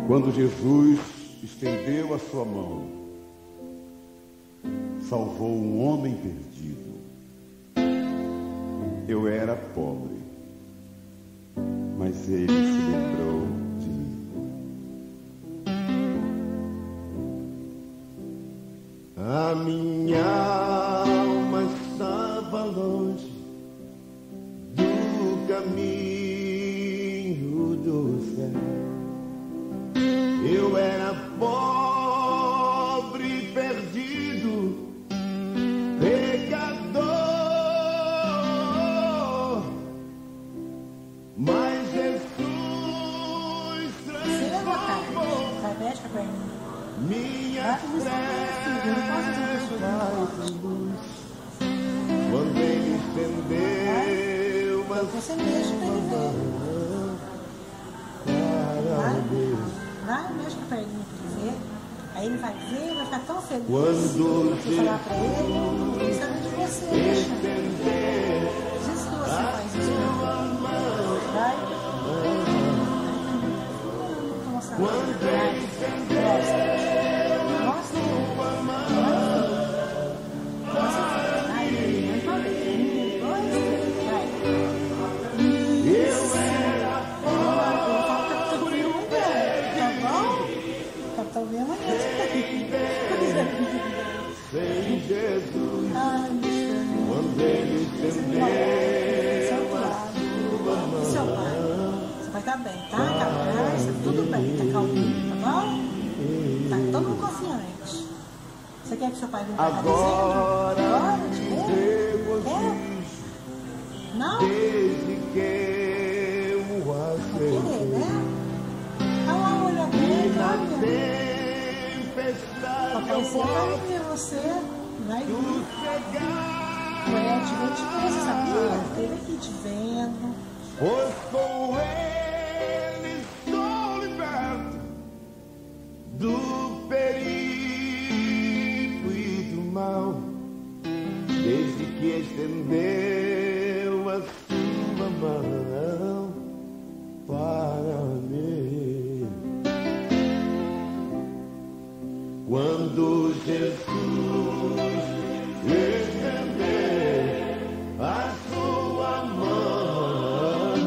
Quando Jesus estendeu a sua mão, salvou um homem perdido. Eu era pobre, mas ele se lembrou de mim. A minha alma estava longe do caminho do céu. Eu era pobre, perdido, pecador, mas Jesus transformou minha trevas em luz. Quando ele estendeu uma sua mão para mim. Vai, mexe com a perninha pra ele ver. Aí ele vai ver, vai ficar tão feliz. Quando você falar pra ele, ele sabe de você, deixa. Diz que você faz isso. Vai. Nossa, nossa. Sem Jesus, quando ele estendeu seu pai, você vai estar bem, tá? Tá tudo bem, tá calminho, tá bom? Tá todo mundo confiante. Você quer que seu pai venha pra cá agora te me ver? Quer? Não? desde que eu o Querer, né? Olha lá, olha bem, olha. Papai sempre vai ver você, vai vir. Ué, te vendo de você, sabia? Ele esteve aqui te vendo. Pois com ele estou liberto do perigo e do mal, desde que estendeu a sua mão para mim. Quando Jesus estender a sua mão,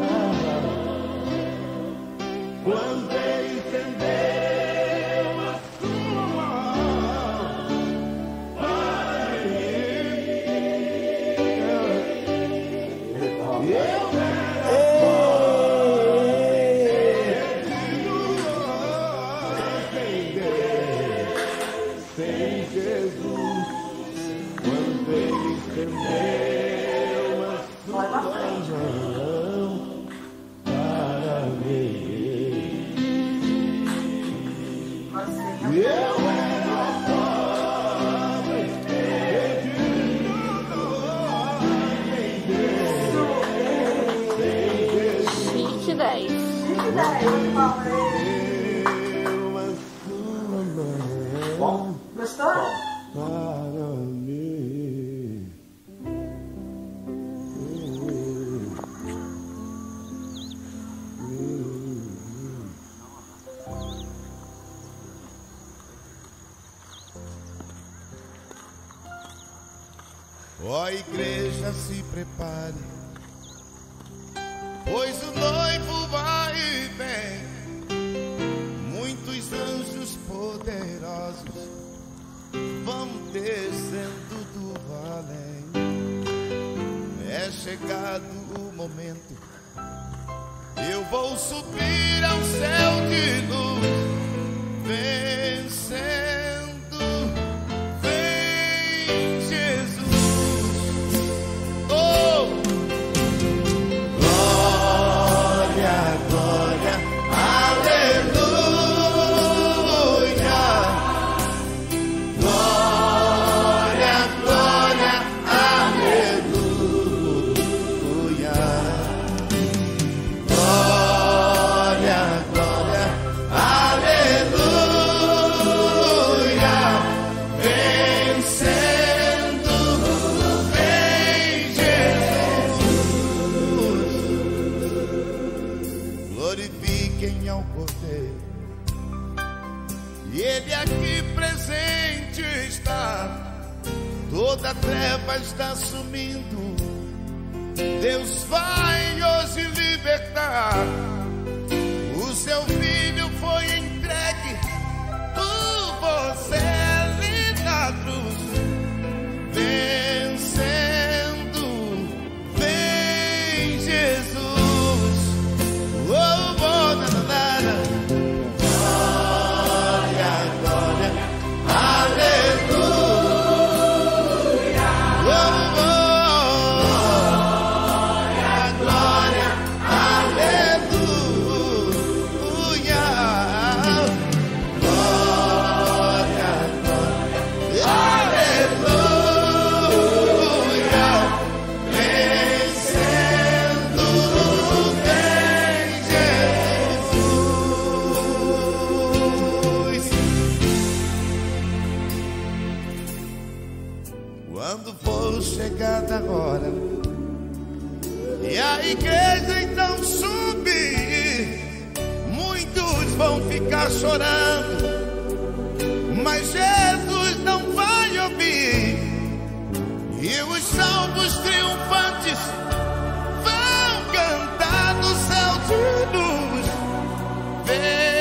quando ele estendeu a sua mão para mim, eu sem Jesus, quando ele estendeu a sua mão para mim. Eu era pobre, perdido, sem Jesus, Chique 10. Gostou? para mim. Ó igreja, se prepare, pois o noivo vai e vem. Muitos anjos poderosos vão descendo do além. É chegado o momento, eu vou subir ao céu de luz, vencendo. Vem Jesus, oh, glória, glória, aleluia. Glória, glória, aleluia. Glória, glória, aleluia. Vencendo, vem Jesus. Glorifiquem ao Cordeiro, e Ele aqui presente está. Toda treva está sumindo, Deus vai hoje libertar. O seu filho foi entregue por você ali na cruz, vencendo. Vem Jesus, oh, oh, nananana. Glória, glória, aleluia. Oh, oh, glória, aleluia. Glória, glória, aleluia. Vencendo, vem Jesus. Quando for chegada a hora e a igreja então subir, muitos vão ficar chorando, mas Jesus não vai ouvir. E os salvos triunfantes vão cantar no céu de luz. Vem